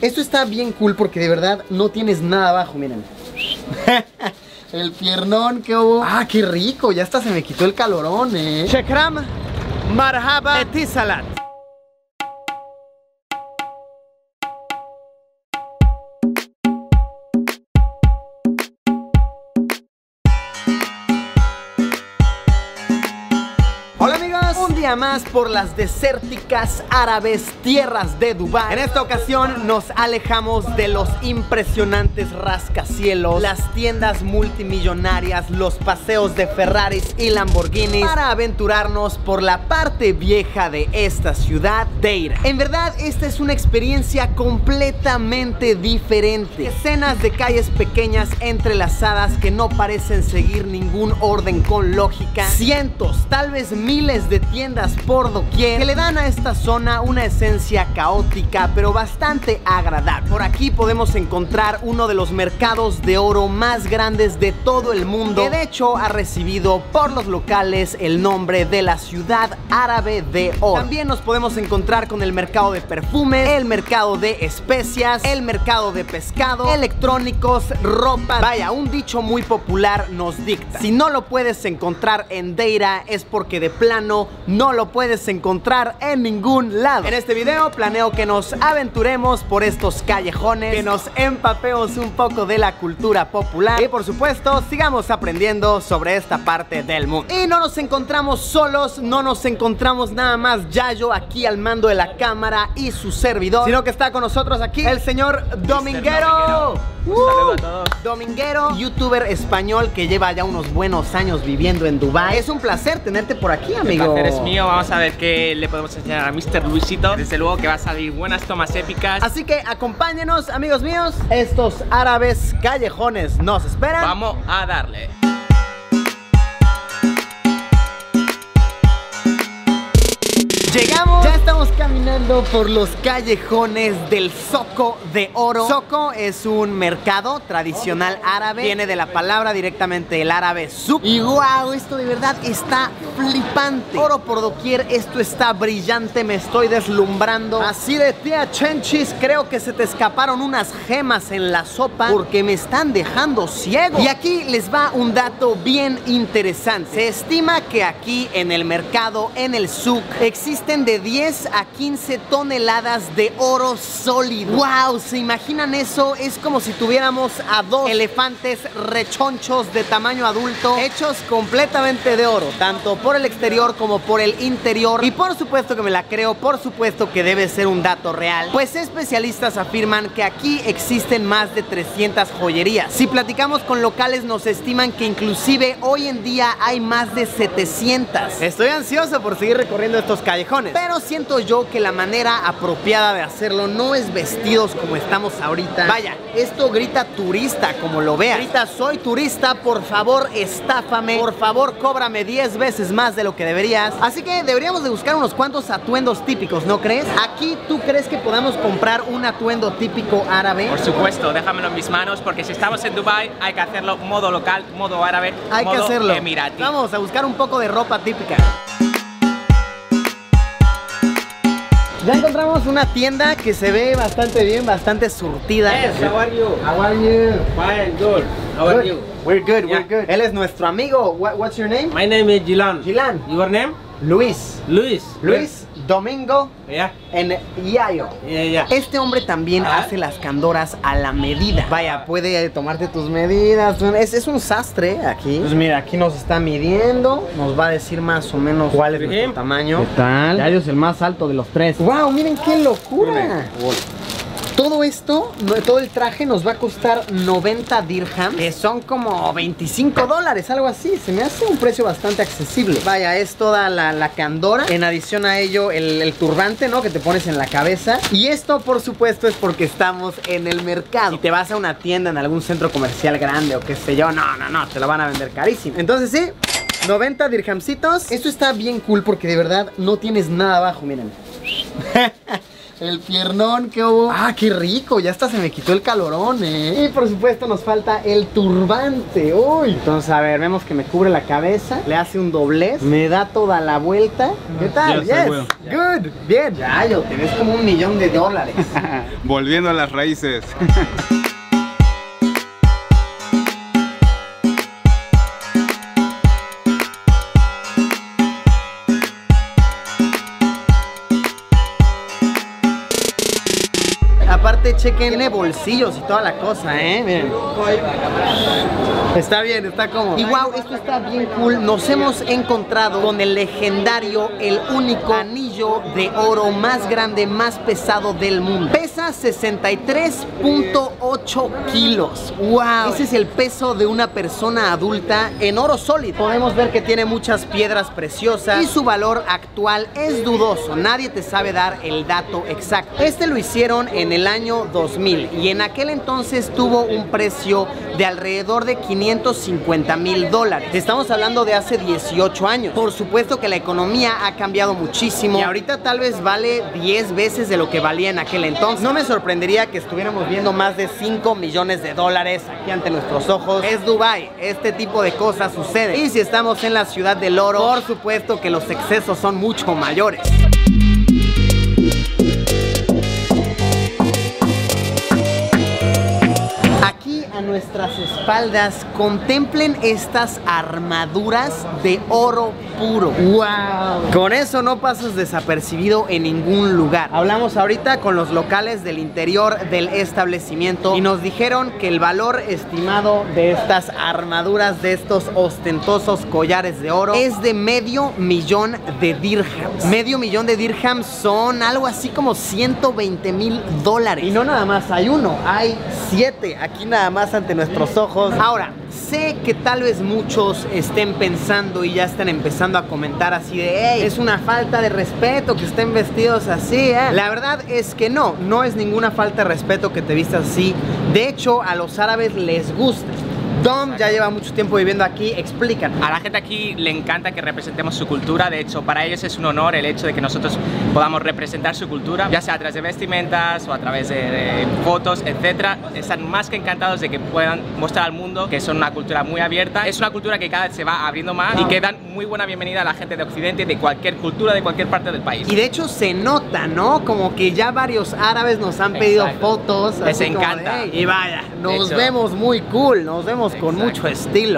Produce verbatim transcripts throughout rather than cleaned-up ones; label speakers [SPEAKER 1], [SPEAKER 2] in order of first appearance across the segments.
[SPEAKER 1] Esto está bien cool porque de verdad no tienes nada abajo, miren. El piernón, ¿qué hubo? Ah, qué rico, ya hasta se me quitó el calorón, eh. Shekram, marhaba, etisalat. Más por las desérticas árabes tierras de Dubái. En esta ocasión nos alejamos de los impresionantes rascacielos, las tiendas multimillonarias, los paseos de Ferraris y Lamborghinis para aventurarnos por la parte vieja de esta ciudad, Deira. En verdad, esta es una experiencia completamente diferente. Escenas de calles pequeñas entrelazadas que no parecen seguir ningún orden con lógica. Cientos, tal vez miles de tiendas por doquier que le dan a esta zona una esencia caótica pero bastante agradable. Por aquí podemos encontrar uno de los mercados de oro más grandes de todo el mundo, que de hecho ha recibido por los locales el nombre de la ciudad árabe de oro. También nos podemos encontrar con el mercado de perfumes, el mercado de especias, el mercado de pescado, electrónicos, ropa. Vaya, un dicho muy popular nos dicta: si no lo puedes encontrar en Deira es porque de plano no lo puedes encontrar en ningún lado. En este video planeo que nos aventuremos por estos callejones, que nos empapemos un poco de la cultura popular y por supuesto sigamos aprendiendo sobre esta parte del mundo. Y no nos encontramos solos, no nos encontramos nada más Yayo aquí al mando de la cámara y su servidor, sino que está con nosotros aquí el señor Dominguero.
[SPEAKER 2] Un saludo a todos.
[SPEAKER 1] Dominguero, youtuber español que lleva ya unos buenos años viviendo en Dubái. Es un placer tenerte por aquí, amigo.
[SPEAKER 2] El placer es mío. Vamos a ver qué le podemos enseñar a mister Luisito. Desde luego que va a salir buenas tomas épicas.
[SPEAKER 1] Así que acompáñenos, amigos míos. Estos árabes callejones nos esperan.
[SPEAKER 2] Vamos a darle.
[SPEAKER 1] Llegamos, ya estamos caminando por los callejones del Zoco de Oro. Zoco es un mercado tradicional árabe, viene de la palabra directamente el árabe souk. Y wow, esto de verdad está flipante. Oro por doquier, esto está brillante, me estoy deslumbrando. Así de tía Chenchis, creo que se te escaparon unas gemas en la sopa porque me están dejando ciego. Y aquí les va un dato bien interesante. Se estima que aquí en el mercado, en el souk, existe de diez a quince toneladas de oro sólido. ¡Wow! ¿Se imaginan eso? Es como si tuviéramos a dos elefantes rechonchos de tamaño adulto hechos completamente de oro, tanto por el exterior como por el interior. Y por supuesto que me la creo, por supuesto que debe ser un dato real, pues especialistas afirman que aquí existen más de trescientas joyerías. Si platicamos con locales nos estiman que inclusive hoy en día hay más de setecientas. Estoy ansioso por seguir recorriendo estos callejones, pero siento yo que la manera apropiada de hacerlo no es vestidos como estamos ahorita. Vaya, esto grita turista, como lo veas. Grita: soy turista, por favor estáfame, por favor cóbrame diez veces más de lo que deberías. Así que deberíamos de buscar unos cuantos atuendos típicos, ¿no crees? Aquí, ¿tú crees que podamos comprar un atuendo típico árabe?
[SPEAKER 2] Por supuesto, déjamelo en mis manos, porque si estamos en Dubái hay que hacerlo modo local, modo árabe,
[SPEAKER 1] hay
[SPEAKER 2] modo
[SPEAKER 1] que hacerlo.
[SPEAKER 2] Emirati.
[SPEAKER 1] Vamos a buscar un poco de ropa típica. Ya encontramos una tienda que se ve bastante bien, bastante surtida.
[SPEAKER 3] Yes, how are you?
[SPEAKER 1] How are you?
[SPEAKER 3] Fine, good. How are you?
[SPEAKER 1] We're good,
[SPEAKER 3] Yeah.
[SPEAKER 1] we're good. Él es nuestro amigo. What, what's your name?
[SPEAKER 3] My name is Gilan.
[SPEAKER 1] Gilan.
[SPEAKER 3] Your name?
[SPEAKER 1] Luis.
[SPEAKER 3] Luis.
[SPEAKER 1] Luis, Domingo,
[SPEAKER 3] Yeah.
[SPEAKER 1] en Yayo.
[SPEAKER 3] Yeah, yeah.
[SPEAKER 1] Este hombre también
[SPEAKER 3] Ah.
[SPEAKER 1] hace las candoras a la medida. Vaya, puede tomarte tus medidas. Es, es un sastre aquí. Pues mira, aquí nos está midiendo. Nos va a decir más o menos cuál es
[SPEAKER 3] Bien.
[SPEAKER 1] nuestro tamaño.
[SPEAKER 4] ¿Qué tal? Yayo es el más alto de los tres.
[SPEAKER 1] ¡Wow! Miren qué locura. Todo esto, no- todo el traje nos va a costar noventa dirhams, que son como veinticinco dólares, algo así. Se me hace un precio bastante accesible. Vaya, es toda la, la candora. En adición a ello, el, el turbante, ¿no? Que te pones en la cabeza. Y esto, por supuesto, es porque estamos en el mercado. Si te vas a una tienda en algún centro comercial grande o qué sé yo, no, no, no, te lo van a vender carísimo. Entonces sí, noventa dirhamcitos. Esto está bien cool porque de verdad no tienes nada abajo, miren. El piernón, qué hubo. Ah, qué rico, ya hasta se me quitó el calorón, eh. Y por supuesto nos falta el turbante. Uy. Entonces, a ver, vemos que me cubre la cabeza, le hace un doblez, me da toda la vuelta. ¿Qué tal?
[SPEAKER 3] Ya está,
[SPEAKER 1] Yes.
[SPEAKER 3] bueno.
[SPEAKER 1] Good. Bien. Ya, yo tenés como un millón de dólares.
[SPEAKER 5] Volviendo a las raíces.
[SPEAKER 1] Aparte, chequen, tiene bolsillos y toda la cosa, ¿eh? Miren. Está bien, está cómodo. Y wow, esto está bien cool. Nos hemos encontrado con el legendario, el único anillo de oro más grande, más pesado del mundo. Pesa sesenta y tres punto ocho kilos. Wow. Ese es el peso de una persona adulta en oro sólido. Podemos ver que tiene muchas piedras preciosas y su valor actual es dudoso. Nadie te sabe dar el dato exacto. Este lo hicieron en el año dos mil y en aquel entonces tuvo un precio de alrededor de quinientos cincuenta mil dólares. Estamos hablando de hace dieciocho años. Por supuesto que la economía ha cambiado muchísimo y ahorita tal vez vale diez veces de lo que valía en aquel entonces. No me sorprendería que estuviéramos viendo más de cinco millones de dólares aquí ante nuestros ojos. Es Dubai, este tipo de cosas sucede. Y si estamos en la ciudad del oro, por supuesto que los excesos son mucho mayores. A nuestras espaldas, contemplen estas armaduras de oro puro. ¡Wow! Con eso no pasas desapercibido en ningún lugar. Hablamos ahorita con los locales del interior del establecimiento y nos dijeron que el valor estimado de estas armaduras, de estos ostentosos collares de oro, es de medio millón de dirhams. Medio millón de dirhams son algo así como ciento veinte mil dólares. Y no nada más hay uno, hay siete aquí nada más ante nuestros ojos. Ahora, sé que tal vez muchos estén pensando y ya están empezando a comentar así de hey, es una falta de respeto que estén vestidos así, ¿eh? La verdad es que no, no es ninguna falta de respeto que te vistas así. De hecho, a los árabes les gusta. Dom ya lleva mucho tiempo viviendo aquí, explícanos.
[SPEAKER 2] A la gente aquí le encanta que representemos su cultura. De hecho, para ellos es un honor el hecho de que nosotros podamos representar su cultura, ya sea a través de vestimentas o a través de, de fotos, etcétera. Están más que encantados de que puedan mostrar al mundo que son una cultura muy abierta. Es una cultura que cada vez se va abriendo más y que dan muy buena bienvenida a la gente de Occidente, de cualquier cultura, de cualquier parte del país.
[SPEAKER 1] Y de hecho se nota, ¿no? Como que ya varios árabes nos han pedido
[SPEAKER 2] Exacto.
[SPEAKER 1] fotos.
[SPEAKER 2] Les
[SPEAKER 1] así como
[SPEAKER 2] encanta.
[SPEAKER 1] de, hey, y vaya, nos
[SPEAKER 2] hecho.
[SPEAKER 1] vemos muy cool, nos vemos con
[SPEAKER 2] Exacto.
[SPEAKER 1] mucho estilo.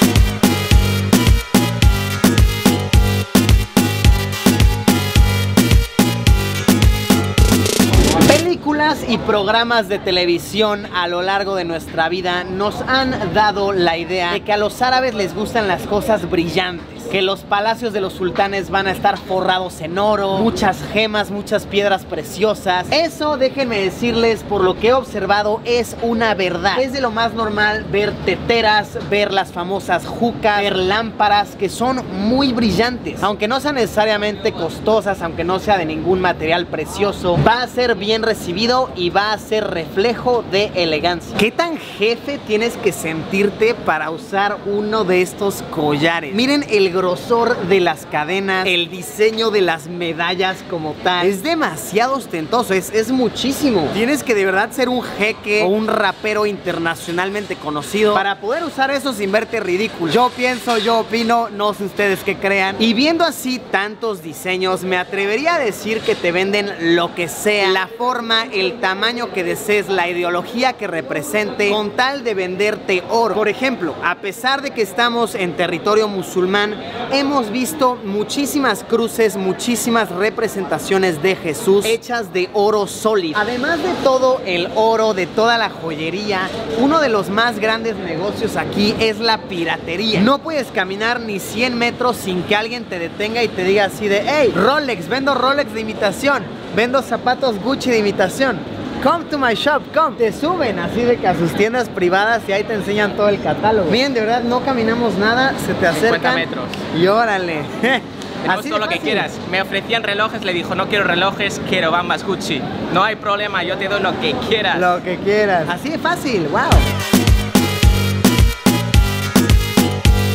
[SPEAKER 1] Películas y programas de televisión a lo largo de nuestra vida nos han dado la idea de que a los árabes les gustan las cosas brillantes, que los palacios de los sultanes van a estar forrados en oro, muchas gemas, muchas piedras preciosas. Eso, déjenme decirles, por lo que he observado, es una verdad. Es de lo más normal ver teteras, ver las famosas jucas, ver lámparas que son muy brillantes. Aunque no sean necesariamente costosas, aunque no sea de ningún material precioso, va a ser bien recibido y va a ser reflejo de elegancia. ¿Qué tan jefe tienes que sentirte para usar uno de estos collares? Miren el grosor de las cadenas, el diseño de las medallas como tal. Es demasiado ostentoso, es, es muchísimo. Tienes que de verdad ser un jeque o un rapero internacionalmente conocido para poder usar eso sin verte ridículo. Yo pienso, yo opino, no sé ustedes qué crean. Y viendo así tantos diseños, me atrevería a decir que te venden lo que sea, la forma, el tamaño que desees, la ideología que represente, con tal de venderte oro. Por ejemplo, a pesar de que estamos en territorio musulmán, hemos visto muchísimas cruces, muchísimas representaciones de Jesús hechas de oro sólido. Además de todo el oro, de toda la joyería, uno de los más grandes negocios aquí es la piratería. No puedes caminar ni cien metros sin que alguien te detenga y te diga así de hey, Rolex, vendo Rolex de imitación, vendo zapatos Gucci de imitación, come to my shop, come. Te suben así de que a sus tiendas privadas y ahí te enseñan todo el catálogo. Miren, de verdad no caminamos nada, se te acercan
[SPEAKER 2] cincuenta metros.
[SPEAKER 1] y órale.
[SPEAKER 2] Tenemos
[SPEAKER 1] Así
[SPEAKER 2] todo
[SPEAKER 1] de
[SPEAKER 2] lo que
[SPEAKER 1] fácil.
[SPEAKER 2] quieras. Me ofrecían relojes, le dijo no quiero relojes, quiero bambas Gucci. No hay problema, yo te doy lo que quieras.
[SPEAKER 1] Lo que quieras. Así de fácil, wow.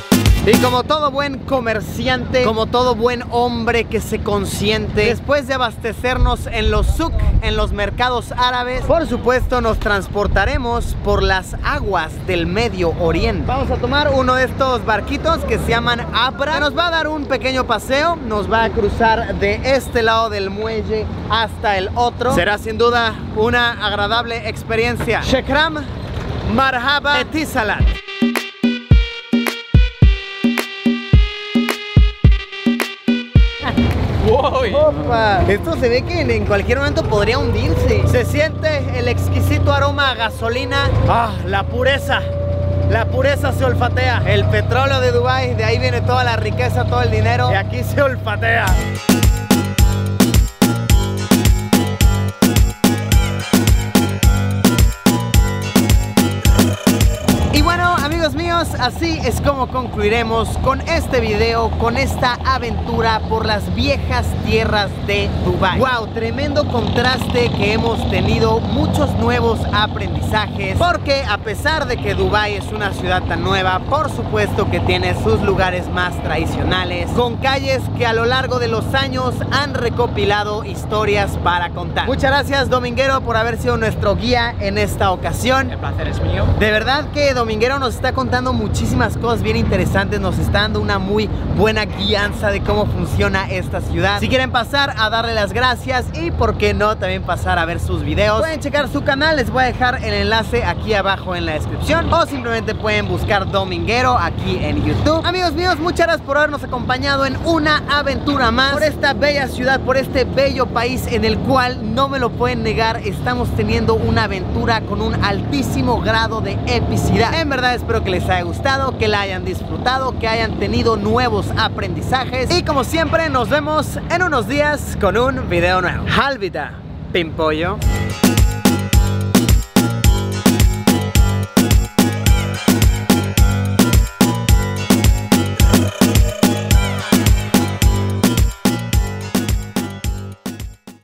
[SPEAKER 1] Y como todo buen comerciante, como todo buen hombre que se consiente, después de abastecernos en los souk, en los mercados árabes, por supuesto nos transportaremos por las aguas del Medio Oriente. Vamos a tomar uno de estos barquitos que se llaman Abra, que nos va a dar un pequeño paseo, nos va a cruzar de este lado del muelle hasta el otro. Será sin duda una agradable experiencia. Shekram, marhaba, etisalat. Opa. Esto se ve que en cualquier momento podría hundirse. Se siente el exquisito aroma a gasolina. Ah, la pureza. La pureza se olfatea. El petróleo de Dubái, de ahí viene toda la riqueza, todo el dinero. Y aquí se olfatea. Amigos míos, así es como concluiremos con este video, con esta aventura por las viejas tierras de Dubái. Wow, tremendo contraste que hemos tenido, muchos nuevos aprendizajes, porque a pesar de que Dubái es una ciudad tan nueva, por supuesto que tiene sus lugares más tradicionales, con calles que a lo largo de los años han recopilado historias para contar. Muchas gracias, Dominguero, por haber sido nuestro guía en esta ocasión.
[SPEAKER 2] El placer es mío.
[SPEAKER 1] De verdad que Dominguero nos está contando muchísimas cosas bien interesantes, nos está dando una muy buena guianza de cómo funciona esta ciudad. Si quieren pasar a darle las gracias y por qué no también pasar a ver sus videos, pueden checar su canal, les voy a dejar el enlace aquí abajo en la descripción, o simplemente pueden buscar Dominguero aquí en YouTube. Amigos míos, muchas gracias por habernos acompañado en una aventura más por esta bella ciudad, por este bello país en el cual, no me lo pueden negar, estamos teniendo una aventura con un altísimo grado de epicidad. En verdad espero que les haya gustado, que la hayan disfrutado, que hayan tenido nuevos aprendizajes, y como siempre nos vemos en unos días con un video nuevo. Halvita, Pimpollo.